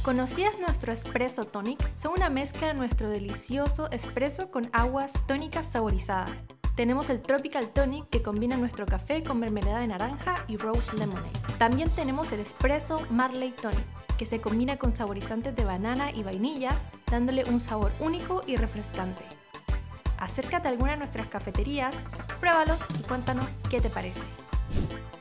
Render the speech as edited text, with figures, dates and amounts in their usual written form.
¿Conocías nuestro Espresso Tonic? Son una mezcla de nuestro delicioso espresso con aguas tónicas saborizadas. Tenemos el Tropical Tonic que combina nuestro café con mermelada de naranja y Rose Lemonade. También tenemos el Espresso Marley Tonic, que se combina con saborizantes de banana y vainilla, dándole un sabor único y refrescante. Acércate a alguna de nuestras cafeterías, pruébalos y cuéntanos qué te parece.